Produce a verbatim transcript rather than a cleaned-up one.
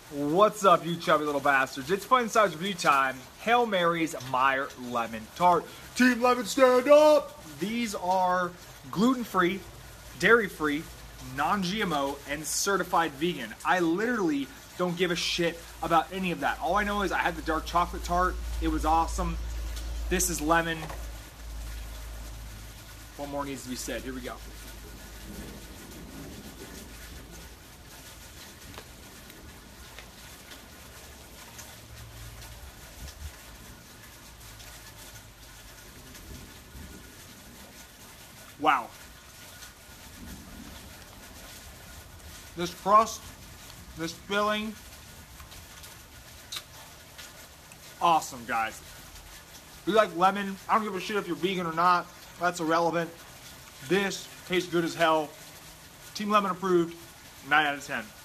What's up, you chubby little bastards? It's Fun Size Review time. Hail Mary's Meyer Lemon Tart. Team Lemon, stand up! These are gluten-free, dairy-free, non-G M O, and certified vegan. I literally don't give a shit about any of that. All I know is I had the dark chocolate tart. It was awesome. This is lemon. What more needs to be said? Here we go. Wow. This crust, this filling, awesome, guys. If you like lemon, I don't give a shit if you're vegan or not. That's irrelevant. This tastes good as hell. Team Lemon approved. nine out of ten.